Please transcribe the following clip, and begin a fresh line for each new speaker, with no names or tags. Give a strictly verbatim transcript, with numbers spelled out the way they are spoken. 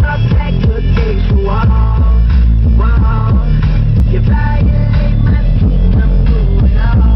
thought that could take you all, wow. You violate my kingdom, do it all.